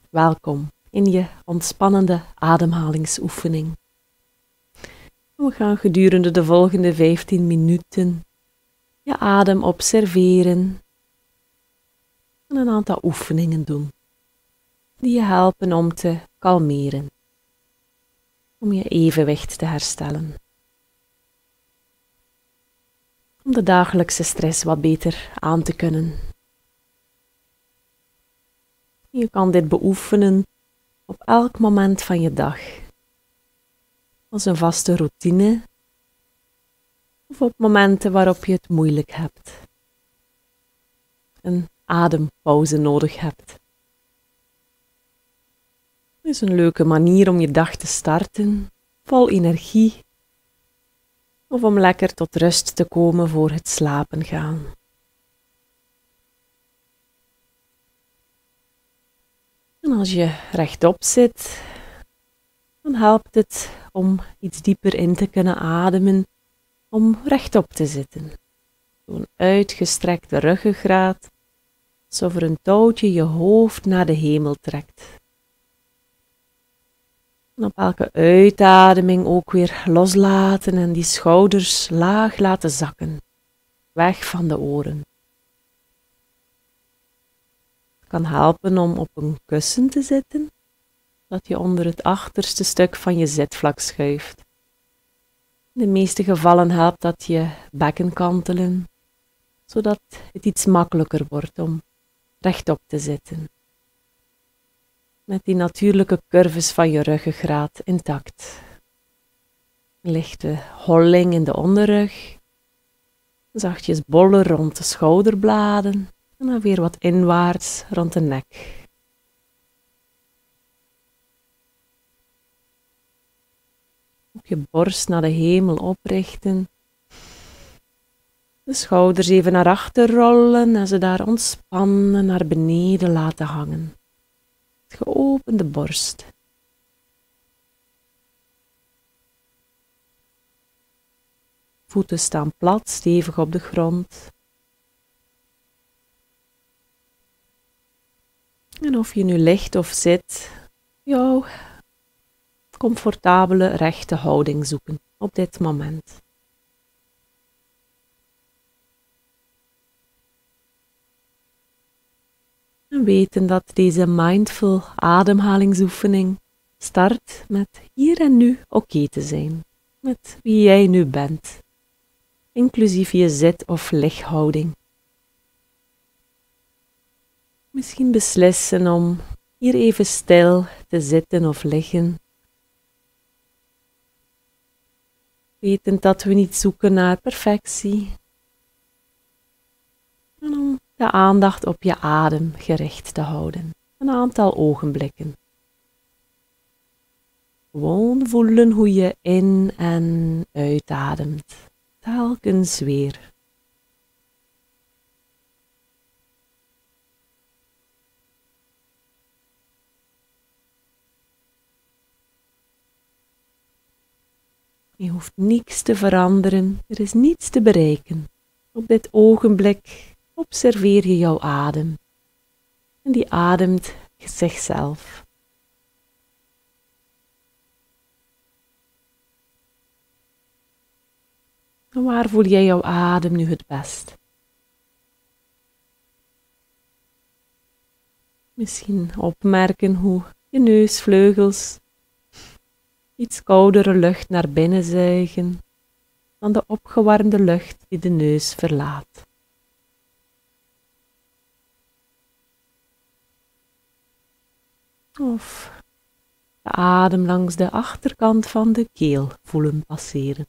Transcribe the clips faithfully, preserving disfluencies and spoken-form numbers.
welkom in je ontspannende ademhalingsoefening. We gaan gedurende de volgende vijftien minuten je adem observeren en een aantal oefeningen doen die je helpen om te kalmeren, om je evenwicht te herstellen, om de dagelijkse stress wat beter aan te kunnen. Je kan dit beoefenen op elk moment van je dag, als een vaste routine of op momenten waarop je het moeilijk hebt, een adempauze nodig hebt. Het is een leuke manier om je dag te starten, vol energie, of om lekker tot rust te komen voor het slapen gaan. En als je rechtop zit, dan helpt het om iets dieper in te kunnen ademen, om rechtop te zitten. Zo'n uitgestrekte ruggengraat, alsof er een touwtje je hoofd naar de hemel trekt. En op elke uitademing ook weer loslaten en die schouders laag laten zakken, weg van de oren. Het kan helpen om op een kussen te zitten, dat je onder het achterste stuk van je zitvlak schuift. In de meeste gevallen helpt dat je bekken kantelen, zodat het iets makkelijker wordt om rechtop te zitten. Met die natuurlijke curves van je ruggengraat intact. Een lichte holling in de onderrug, zachtjes bollen rond de schouderbladen en dan weer wat inwaarts rond de nek. Ook je borst naar de hemel oprichten. De schouders even naar achter rollen en ze daar ontspannen naar beneden laten hangen. Geopende borst. Voeten staan plat, stevig op de grond. En of je nu ligt of zit, jouw comfortabele rechte houding zoeken op dit moment. En weten dat deze mindful ademhalingsoefening start met hier en nu oké te zijn, met wie jij nu bent, inclusief je zit- of lighouding. Misschien beslissen om hier even stil te zitten of liggen, wetend dat we niet zoeken naar perfectie, en om de aandacht op je adem gericht te houden, een aantal ogenblikken. Gewoon voelen hoe je in- en uitademt, telkens weer. Je hoeft niets te veranderen, er is niets te bereiken. Op dit ogenblik observeer je jouw adem. En die ademt zichzelf. En waar voel jij jouw adem nu het best? Misschien opmerken hoe je neusvleugels iets koudere lucht naar binnen zuigen dan de opgewarmde lucht die de neus verlaat. Of de adem langs de achterkant van de keel voelen passeren.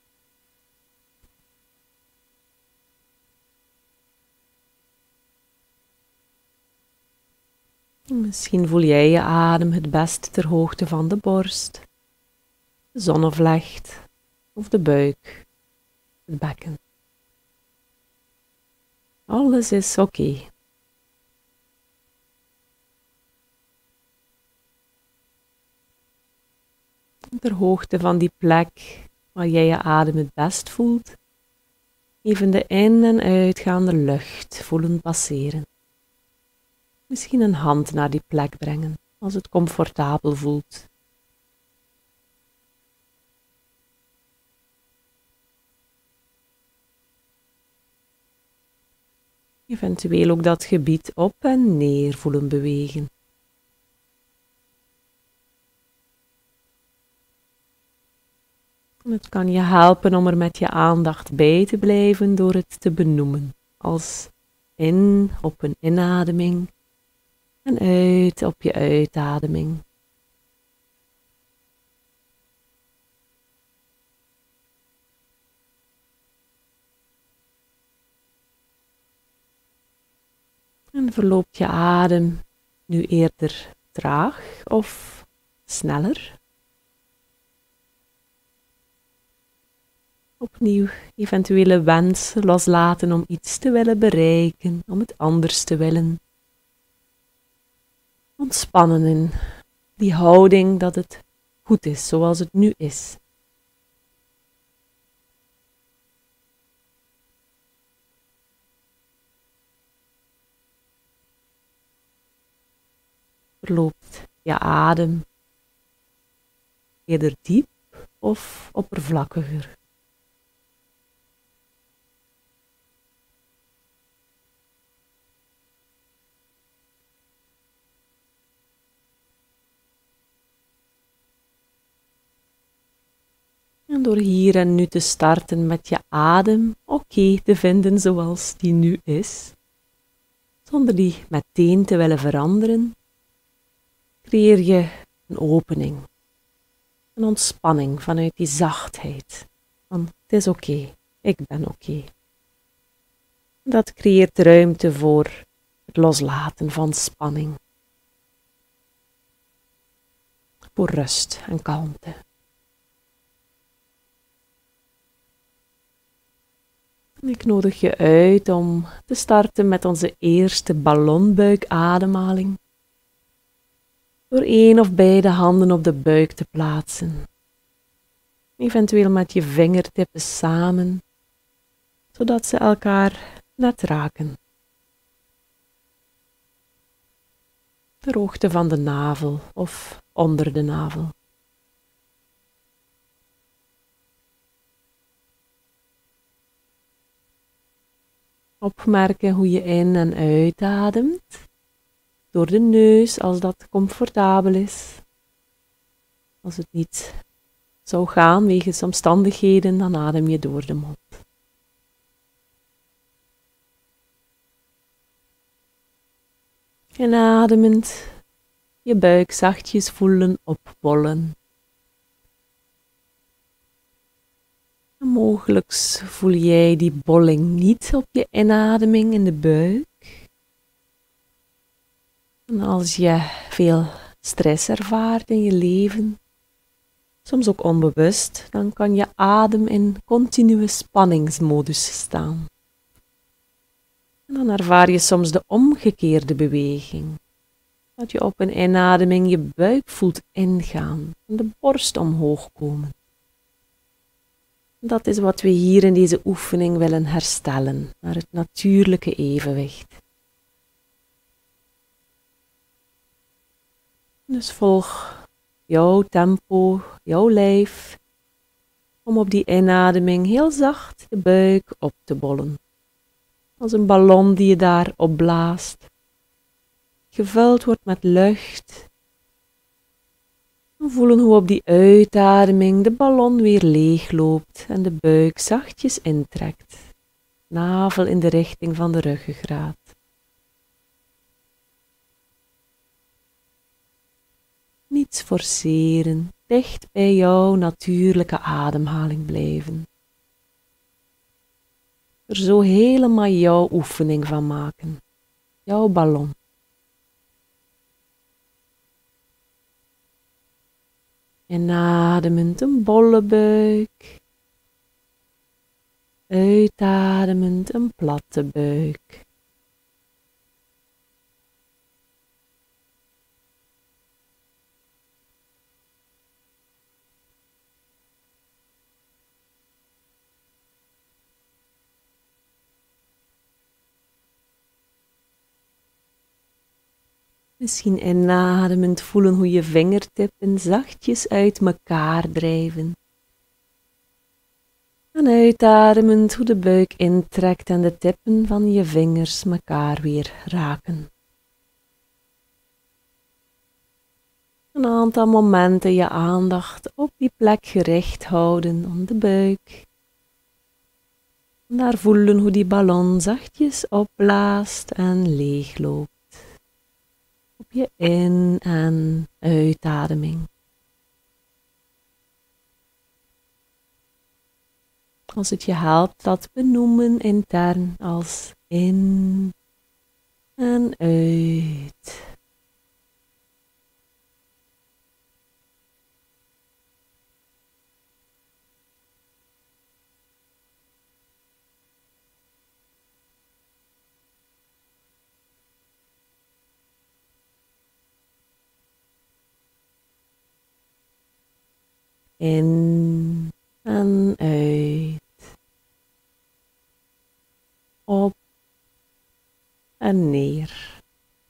Misschien voel jij je adem het best ter hoogte van de borst, de zonnevlecht of de buik, het bekken. Alles is oké. Okay. Ter hoogte van die plek waar jij je adem het best voelt, even de in- en uitgaande lucht voelen passeren. Misschien een hand naar die plek brengen. als het comfortabel voelt. Eventueel ook dat gebied op en neer voelen bewegen. En het kan je helpen om er met je aandacht bij te blijven door het te benoemen. Als in op een inademing en uit op je uitademing. En verloopt je adem nu eerder traag of sneller? Opnieuw eventuele wensen loslaten om iets te willen bereiken, om het anders te willen. Ontspannen in die houding dat het goed is zoals het nu is. Verloopt je adem eerder diep of oppervlakkiger? En door hier en nu te starten met je adem oké te vinden zoals die nu is, zonder die meteen te willen veranderen, creëer je een opening, een ontspanning vanuit die zachtheid. Van het is oké, ik ben oké. Dat creëert ruimte voor het loslaten van spanning, voor rust en kalmte. Ik nodig je uit om te starten met onze eerste ballonbuikademhaling. Door één of beide handen op de buik te plaatsen. Eventueel met je vingertippen samen, zodat ze elkaar net raken. De hoogte van de navel of onder de navel. Opmerken hoe je in- en uitademt. Door de neus als dat comfortabel is. Als het niet zou gaan wegens omstandigheden, dan adem je door de mond. En ademend je buik zachtjes voelen opbollen. En mogelijk voel jij die bolling niet op je inademing in de buik. En als je veel stress ervaart in je leven, soms ook onbewust, dan kan je adem in continue spanningsmodus staan. En dan ervaar je soms de omgekeerde beweging. Dat je op een inademing je buik voelt ingaan en de borst omhoog komen. Dat is wat we hier in deze oefening willen herstellen, naar het natuurlijke evenwicht. Dus volg jouw tempo, jouw lijf, om op die inademing heel zacht de buik op te bollen. Als een ballon die je daar opblaast, gevuld wordt met lucht. En voelen hoe op die uitademing de ballon weer leeg loopt en de buik zachtjes intrekt. Navel in de richting van de ruggengraat. Niets forceren, dicht bij jouw natuurlijke ademhaling blijven. Er zo helemaal jouw oefening van maken, jouw ballon. Inademend een bolle buik, uitademend een platte buik. Misschien inademend voelen hoe je vingertippen zachtjes uit elkaar drijven. En uitademend hoe de buik intrekt en de tippen van je vingers elkaar weer raken. Een aantal momenten je aandacht op die plek gericht houden, op de buik. En daar voelen hoe die ballon zachtjes opblaast en leegloopt. Op je in- en uitademing. Als het je helpt, dat benoemen intern als in en uit. In en uit. Op en neer.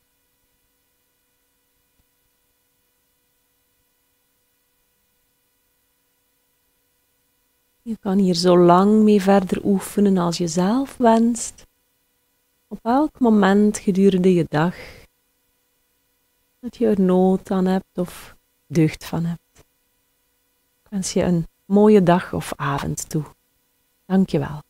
Je kan hier zo lang mee verder oefenen als je zelf wenst. Op elk moment gedurende je dag. Dat je er nood aan hebt of deugd van hebt. Ik wens je een mooie dag of avond toe. Dank je wel.